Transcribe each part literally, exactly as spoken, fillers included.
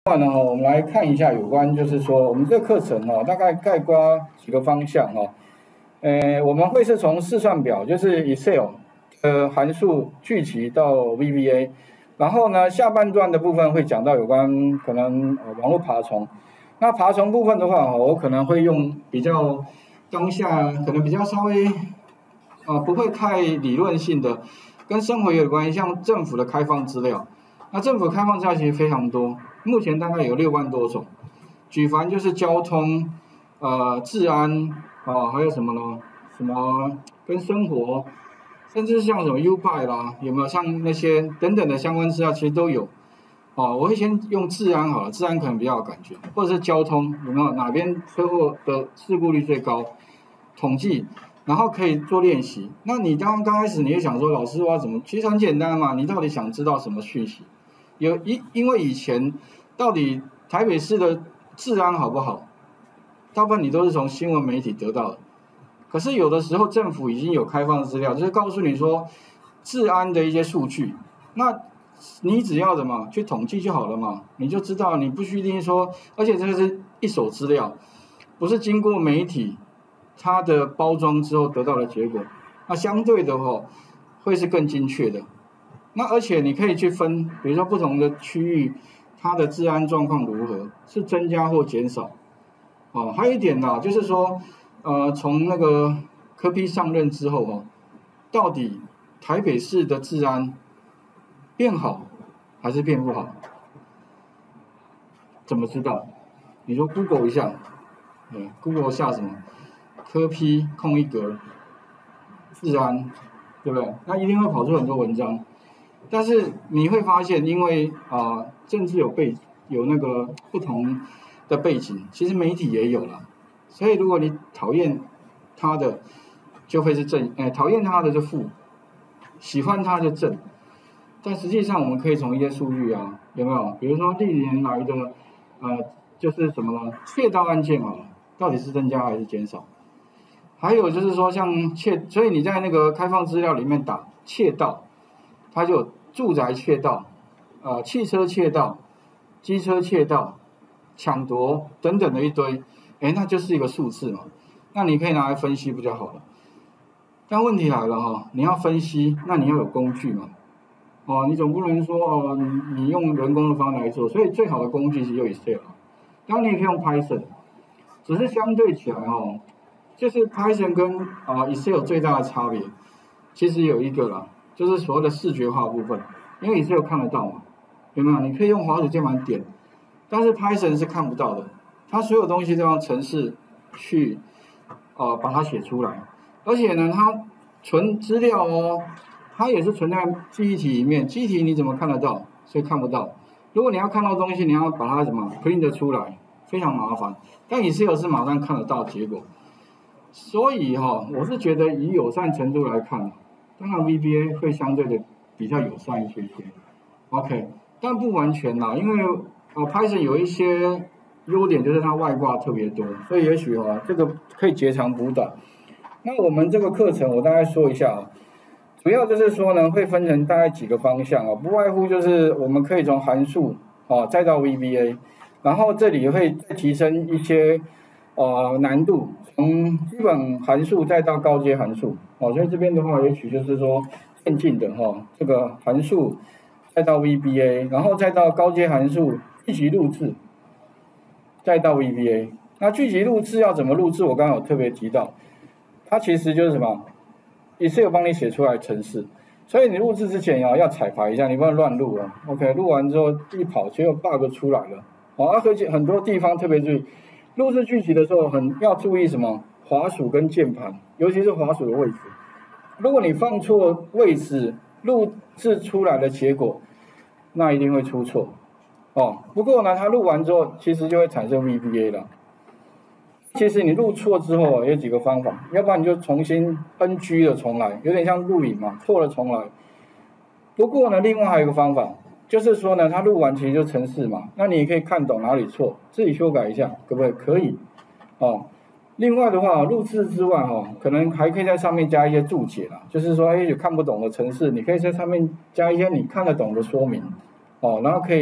话呢，我们来看一下有关，就是说我们这个课程哦，大概概括几个方向哦。呃，我们会是从试算表，就是 Excel 呃函数聚集到 V B A， 然后呢下半段的部分会讲到有关可能呃网络爬虫。那爬虫部分的话，我可能会用比较当下可能比较稍微呃不会太理论性的，跟生活有关系，像政府的开放资料。那政府开放资料其实非常多，目前大概有六万多种。举凡就是交通、呃治安啊、呃，还有什么呢？什么跟生活，甚至像什么 U 拜啦，有没有像那些等等的相关资料，其实都有。哦，我会先用治安好了，治安可能比较有感觉，或者是交通有没有哪边车祸的事故率最高，统计。然后可以做练习。那你刚刚开始你也想说，老师我要怎么？其实很简单嘛，你到底想知道什么讯息？有因因为以前到底台北市的治安好不好，大部分你都是从新闻媒体得到的。可是有的时候政府已经有开放资料，就是告诉你说治安的一些数据，那你只要什么去统计就好了嘛，你就知道，你不需一定说，而且这个是一手资料，不是经过媒体它的包装之后得到的结果，那相对的哦会是更精确的。那而且你可以去分，比如说不同的区域，它的治安状况如何，是增加或减少。哦，还有一点呢，就是说，呃，从那个柯 P 上任之后哦，到底台北市的治安变好还是变不好？怎么知道？你说 Google 一下，嗯 ，Google 下什么？柯 P 空一格，治安，对不对？那一定会跑出很多文章。但是你会发现，因为啊、呃、政治有背有那个不同的背景，其实媒体也有了。所以如果你讨厌他的，就会是正，哎，讨厌他的就负，喜欢他就正。但实际上我们可以从一些数据啊，有没有？比如说历年来的呃，就是什么呢？窃盗案件啊，到底是增加还是减少？还有就是说像窃，所以你在那个开放资料里面打窃盗，它就有住宅窃盗、呃汽车窃盗、机车窃盗、抢夺等等的一堆，哎，那就是一个数字嘛。那你可以拿来分析不就好了？但问题来了哈，你要分析，那你要有工具嘛。哦，你总不能说哦，你你用人工的方法来做，所以最好的工具是用 Excel， 当然你也可以用 Python， 只是相对起来哦，就是 Python 跟啊 Excel 最大的差别，其实有一个啦，就是所谓的视觉化部分，因为 Excel 看得到嘛，有没有？你可以用滑鼠键盘点，但是 Python 是看不到的，它所有东西都要程式去啊、呃、把它写出来，而且呢，它存资料哦。它也是存在记忆体里面，记忆体你怎么看得到？所以看不到。如果你要看到东西，你要把它怎么 print 出来，非常麻烦。但 Excel 是马上看得到结果。所以哈、哦，我是觉得以友善程度来看，当然 V B A 会相对的比较友善一些些。OK， 但不完全啦，因为呃 Python 有一些优点，就是它外挂特别多，所以也许啊这个可以截长补短。那我们这个课程我大概说一下啊。主要就是说呢，会分成大概几个方向啊，不外乎就是我们可以从函数啊再到 V B A， 然后这里会再提升一些呃难度，从基本函数再到高阶函数哦，所以这边的话也许就是说渐进的哈，这个函数再到 V B A， 然后再到高阶函数聚集录制，再到 V B A。那聚集录制要怎么录制？我刚刚有特别提到，它其实就是什么？也是有帮你写出来程式，所以你录制之前啊要彩排一下，你不能乱录啊。OK， 录完之后一跑，结果 bug 出来了。哦，而且很多地方特别注意，录制剧集的时候很要注意什么？滑鼠跟键盘，尤其是滑鼠的位置。如果你放错位置，录制出来的结果，那一定会出错。哦，不过呢，它录完之后，其实就会产生 V B A 了。其实你录错之后有几个方法，要不然你就重新 N G 的重来，有点像录影嘛，错了重来。不过呢，另外还有一个方法，就是说呢，它录完其实就程式嘛，那你也可以看懂哪里错，自己修改一下，可不可以？可以。哦，另外的话，录制之外哦，可能还可以在上面加一些注解啦，就是说，哎，有看不懂的程式，你可以在上面加一些你看得懂的说明，哦，然后可以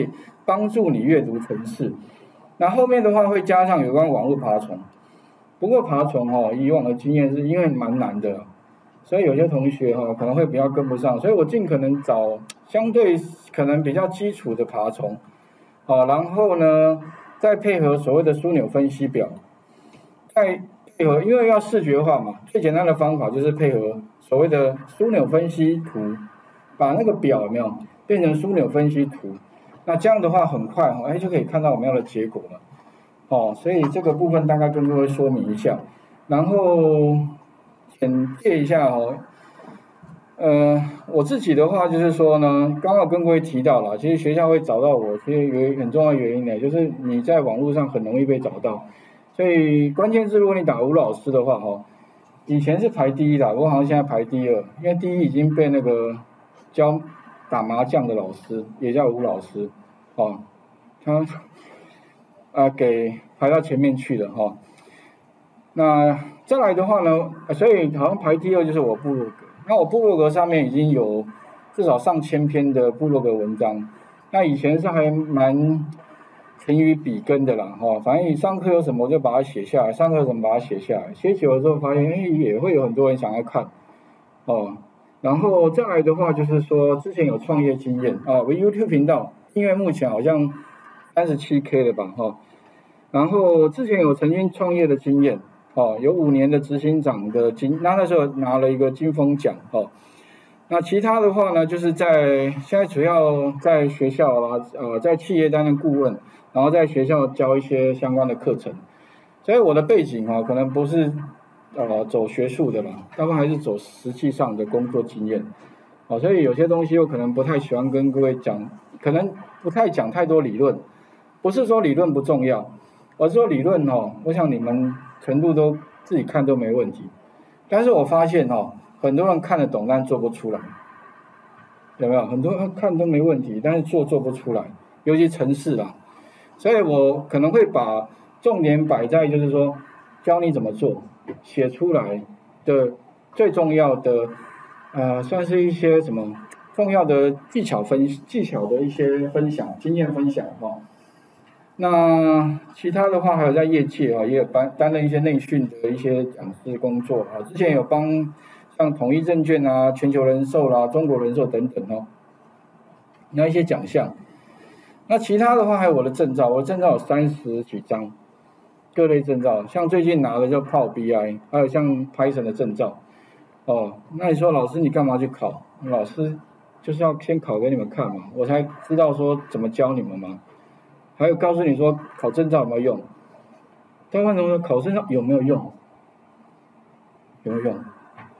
帮助你阅读程式。那后面的话会加上有关网络爬虫，不过爬虫哦，以往的经验是因为蛮难的，所以有些同学哈可能会比较跟不上，所以我尽可能找相对可能比较基础的爬虫，好，然后呢再配合所谓的枢纽分析表，再配合因为要视觉化嘛，最简单的方法就是配合所谓的枢纽分析图，把那个表有没有变成枢纽分析图。那这样的话很快哈，哎就可以看到我们要的结果了，哦，所以这个部分大概跟各位说明一下，然后简介一下哦，呃，我自己的话就是说呢，刚刚跟各位提到了，其实学校会找到我，其实有一个很重要的原因呢，就是你在网络上很容易被找到，所以关键字如果你打吴老师的话哈，以前是排第一的，我好像现在排第二，因为第一已经被那个教打麻将的老师也叫吴老师，哦，他啊给排到前面去了哈、哦。那再来的话呢，所以好像排第二就是我部落格。那我部落格上面已经有至少上千篇的部落格文章。那以前是还蛮勤于笔耕的啦，哈、哦，反正你上课有什么我就把它写下来，上课有什么把它写下来，写久了之后发现，哎，也会有很多人想要看，哦。然后再来的话就是说，之前有创业经验啊，我 YouTube 频道订阅目前好像三十七 K 了吧，哈、哦。然后之前有曾经创业的经验，哦，有五年的执行长的金，那那时候拿了一个金风奖，哦。那其他的话呢，就是在现在主要在学校啊，呃，在企业担任顾问，然后在学校教一些相关的课程。所以我的背景啊，可能不是呃走学术的啦，大部分还是走实际上的工作经验。哦，所以有些东西我可能不太喜欢跟各位讲，可能不太讲太多理论，不是说理论不重要，而是说理论哦，我想你们程度都自己看都没问题。但是我发现哦，很多人看得懂，但做不出来，有没有？很多人看都没问题，但是做做不出来，尤其程式啦。所以我可能会把重点摆在就是说，教你怎么做，写出来的最重要的，呃，算是一些什么重要的技巧分技巧的一些分享、经验分享哈、哦。那其他的话还有在业界啊，也有担担任一些内训的一些讲师工作啊，之前有帮像统一证券啊、全球人寿啦、中国人寿等等哦，那一些奖项。那其他的话还有我的证照，我的证照有三十几张，各类证照，像最近拿的叫 Power B I， 还有像 Python 的证照。哦，那你说老师你干嘛去考？老师就是要先考给你们看嘛，我才知道说怎么教你们嘛。还有告诉你说考证照有没有用？大部分同学考证照有没有用？有没有用？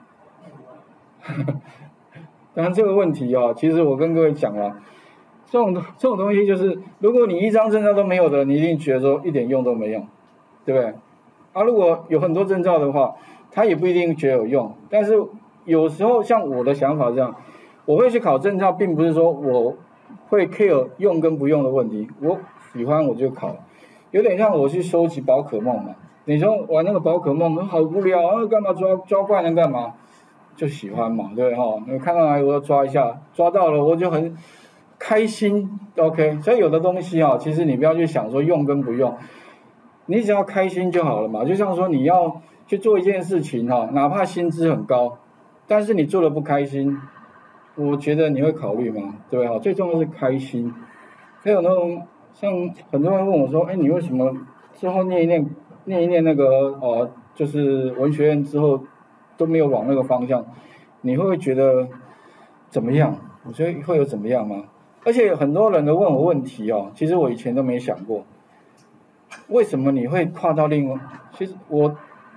当然这个问题啊，其实我跟各位讲了，这种这种东西就是，如果你一张证照都没有的，你一定觉得说一点用都没用，对不对？啊，如果有很多证照的话，他也不一定觉得有用。但是有时候像我的想法这样，我会去考证照，并不是说我会 care 用跟不用的问题，我喜欢我就考，有点像我去收集宝可梦嘛。你说玩那个宝可梦好无聊啊，干嘛抓抓怪能干嘛？就喜欢嘛，对哈、哦？你看到哪里我要抓一下，抓到了我就很开心 ，OK。所以有的东西啊，其实你不要去想说用跟不用，你只要开心就好了嘛。就像说你要去做一件事情哈、哦，哪怕薪资很高，但是你做的不开心，我觉得你会考虑吗？对吧？最重要是开心。还有那种像很多人问我说，哎，你为什么之后念一念念一念那个呃，就是文学院之后都没有往那个方向？你会不会觉得怎么样？我觉得会有怎么样吗？而且很多人都问我问题哦，其实我以前都没想过，为什么你会跨到另外？其实我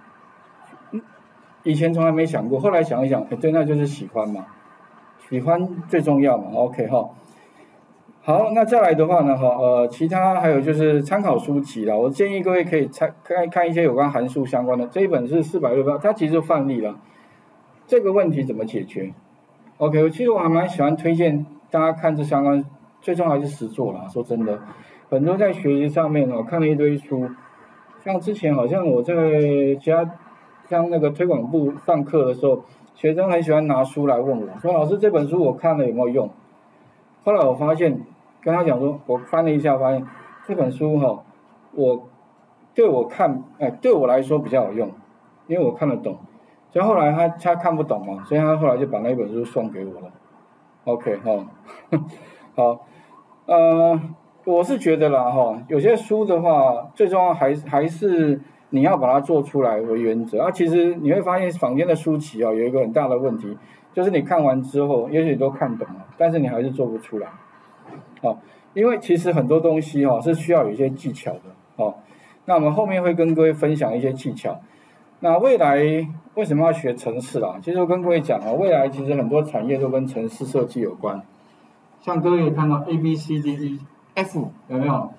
以前从来没想过，后来想一想，哎，对，那就是喜欢嘛，喜欢最重要嘛。OK 哈。好，那再来的话呢，哈，呃，其他还有就是参考书籍啦，我建议各位可以参看看一些有关函数相关的，这一本是四百六十八，它其实就范例了，这个问题怎么解决 ？OK， 其实我还蛮喜欢推荐大家看这相关，最重要还是实作啦。说真的，很多在学习上面哦，看了一堆书，像之前好像我在其他像那个推广部上课的时候，学生很喜欢拿书来问我，说老师这本书我看了有没有用？后来我发现， 跟他讲说，我翻了一下，发现这本书哈、哦，我对我看，哎，对我来说比较有用，因为我看得懂。所以后来他他看不懂嘛，所以他后来就把那本书送给我了。OK 哈、哦，好，呃，我是觉得啦哈、哦，有些书的话，最重要还还是你要把它做出来为原则啊。其实你会发现坊间的书籍啊、哦，有一个很大的问题，就是你看完之后，也许都看懂了，但是你还是做不出来。哦，因为其实很多东西哦是需要有一些技巧的哦。那我们后面会跟各位分享一些技巧。那未来为什么要学程式啊？其实我跟各位讲啊，未来其实很多产业都跟程式设计有关。像各位看到 A B C D E F 有没有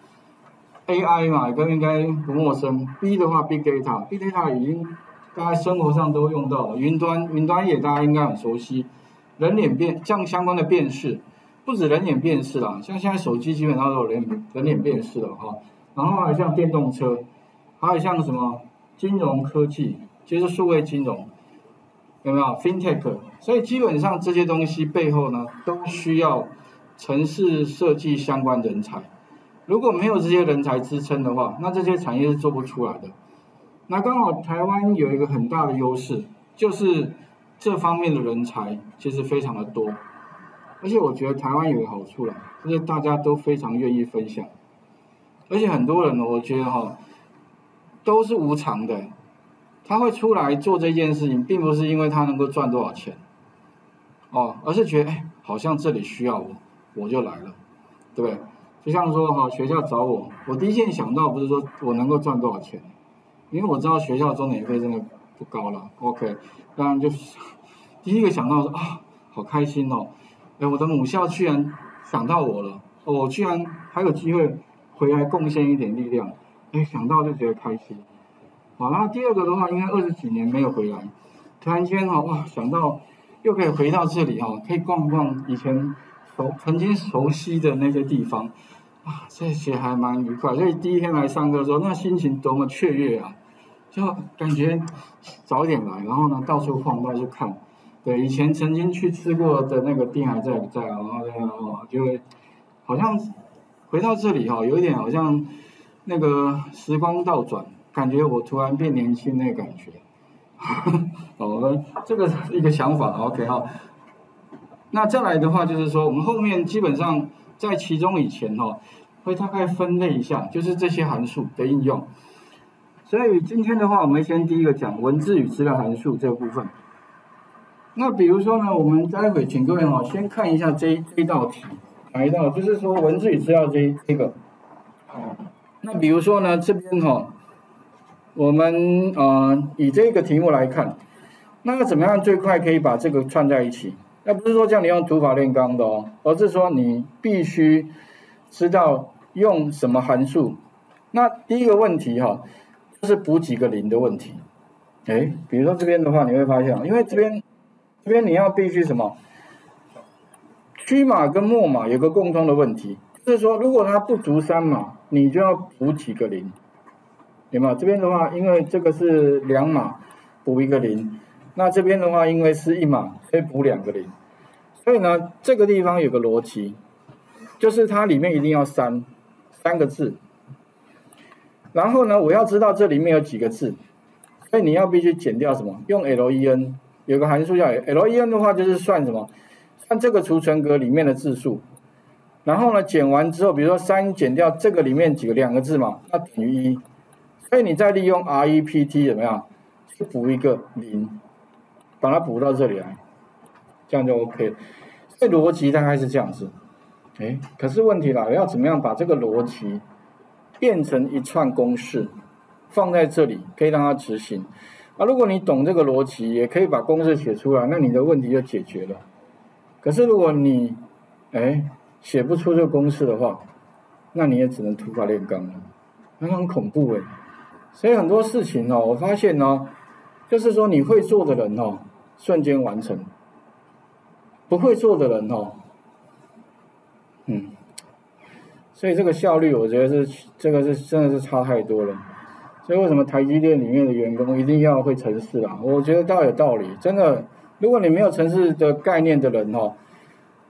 ？A I 嘛，各位应该不陌生。B 的话 Big Data，Big Data 已经大家生活上都用到了。云端，云端也大家应该很熟悉。人脸辨，像相关的辨识。不止人脸辨识啦，像现在手机基本上都有人人脸辨识了哈。然后还有像电动车，还有像什么金融科技，就是数位金融，有没有 FinTech？ 所以基本上这些东西背后呢，都需要程式设计相关人才。如果没有这些人才支撑的话，那这些产业是做不出来的。那刚好台湾有一个很大的优势，就是这方面的人才其实非常的多。而且我觉得台湾有个好处啦，就是大家都非常愿意分享，而且很多人呢，我觉得哈，都是无偿的，他会出来做这件事情，并不是因为他能够赚多少钱，哦，而是觉得哎，好像这里需要我，我就来了，对不对？就像说哈，学校找我，我第一件想到不是说我能够赚多少钱，因为我知道学校钟点费真的不高了 ，OK， 当然就是第一个想到说啊，好开心哦。哎，我的母校居然想到我了，哦，我居然还有机会回来贡献一点力量，哎，想到就觉得开心。好，然后第二个的话，应该二十几年没有回来，突然间哈、哦、哇，想到又可以回到这里哈、哦，可以逛逛以前熟曾经熟悉的那些地方，啊，这些还蛮愉快。所以第一天来上课的时候，那心情多么雀跃啊，就感觉早点来，然后呢到处晃，到处看。对，以前曾经去吃过的那个店还在不在？然后然后就会好像回到这里哈，有一点好像那个时光倒转，感觉我突然变年轻那个感觉。哦，这个是一个想法 ，OK 哈。那再来的话就是说，我们后面基本上在其中以前哈，会大概分类一下，就是这些函数的应用。所以今天的话，我们先第一个讲文字与资料函数这个部分。那比如说呢，我们待会请各位哈，先看一下这这一道题，哪一道？就是说文字与资料这这个。那比如说呢，这边哈，我们呃以这个题目来看，那要怎么样最快可以把这个串在一起？那不是说叫你用土法炼钢的哦，而是说你必须知道用什么函数。那第一个问题哈，就是补几个零的问题。哎，比如说这边的话，你会发现，因为这边。这边你要必须什么？区码跟末码有个共通的问题，就是说如果它不足三码，你就要补几个零，有没有？这边的话，因为这个是两码，补一个零，那这边的话，因为是一码，所以补两个零。所以呢，这个地方有个逻辑，就是它里面一定要三三个字，然后呢，我要知道这里面有几个字，所以你要必须减掉什么？用 len。有个函数叫 len 的话，就是算什么？算这个储存格里面的字数。然后呢，减完之后，比如说三减掉这个里面几个两个字嘛，那等于一。所以你再利用 rept 怎么样？去补一个零，把它补到这里来，这样就 OK。所以逻辑大概是这样子。哎，可是问题来了，要怎么样把这个逻辑变成一串公式，放在这里，可以让它执行。啊，如果你懂这个逻辑，也可以把公式写出来，那你的问题就解决了。可是如果你，哎，写不出这个公式的话，那你也只能土法炼钢了，那很恐怖哎。所以很多事情哦，我发现呢，就是说你会做的人哦，瞬间完成；不会做的人哦，嗯，所以这个效率，我觉得是这个是真的是差太多了。所以为什么台积电里面的员工一定要会程式啊？我觉得倒有道理，真的，如果你没有程式的概念的人哦，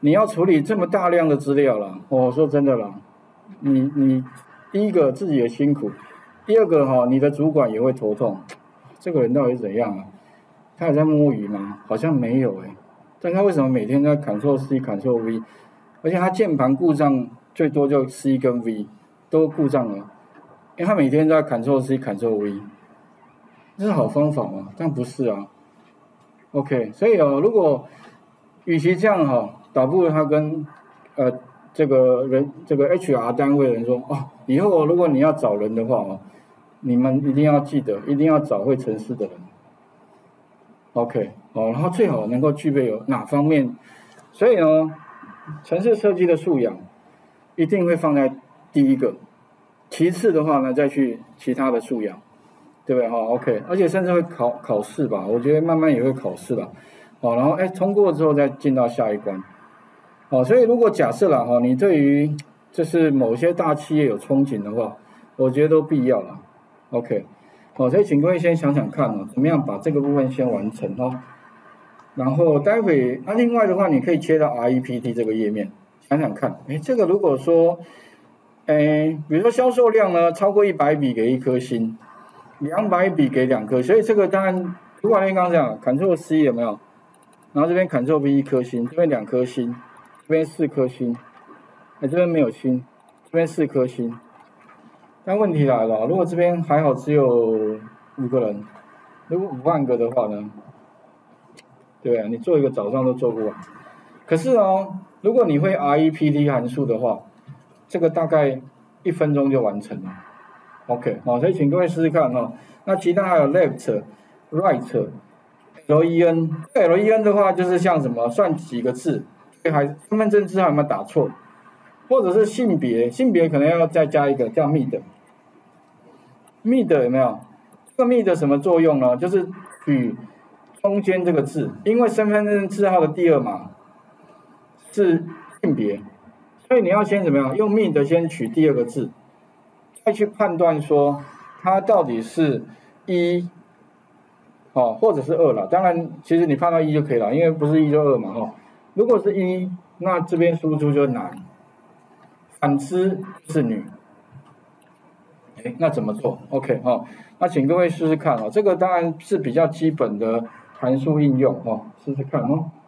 你要处理这么大量的资料啦，我、哦、说真的啦，你你第一个自己也辛苦，第二个哈、哦，你的主管也会头痛，这个人到底是怎样啊？他有在摸鱼吗？好像没有哎，但他为什么每天在 Ctrl C Ctrl V， 而且他键盘故障最多就 C 跟 V 都故障了，因为他每天都在 Ctrl C Ctrl V， 这是好方法吗？但不是啊。OK， 所以哦，如果与其这样哈、哦，倒不如他跟呃这个人这个 H R 单位的人说哦，以后如果你要找人的话哦，你们一定要记得，一定要找会程式的人。OK， 哦，然后最好能够具备有哪方面，所以呢，程式设计的素养一定会放在第一个，其次的话呢，再去其他的素养，对不对哈 ？OK， 而且甚至会考考试吧，我觉得慢慢也会考试了，哦，然后哎通过之后再进到下一关，哦，所以如果假设了哈，你对于就是某些大企业有憧憬的话，我觉得都必要了 ，OK。好，所以请各位先想想看哦，怎么样把这个部分先完成哦。然后待会那、啊、另外的话，你可以切到 R E P T 这个页面，想想看，哎，这个如果说，哎，比如说销售量呢超过一百笔给一颗星，两百笔给两颗，所以这个当然主管员刚刚讲 Ctrl C 有没有？然后这边 Ctrl V 一颗星，这边两颗星，这边四颗星，哎，这边没有星，这边四颗星。但问题来了，如果这边还好只有五个人，如果五万个的话呢？对啊，你做一个早上都做不完。可是哦，如果你会 R E P T 函数的话，这个大概一分钟就完成了。OK， 好，所以请各位试试看哦。那其他还有 left、right、L E N，L E N 的话就是像什么算几个字，还身份证字号有没有打错？或者是性别，性别可能要再加一个叫 mid，mid 有没有？这个 mid 什么作用呢？就是取中间这个字，因为身份证字号的第二码是性别，所以你要先怎么样？用 mid 先取第二个字，再去判断说它到底是一，哦，或者是二了。当然，其实你判断一就可以了，因为不是一就二嘛，哈、哦。如果是一，那这边输出就是男。反之是女，哎，那怎么做 ？OK 哈、哦，那请各位试试看哦。这个当然是比较基本的函数应用哦，试试看哦。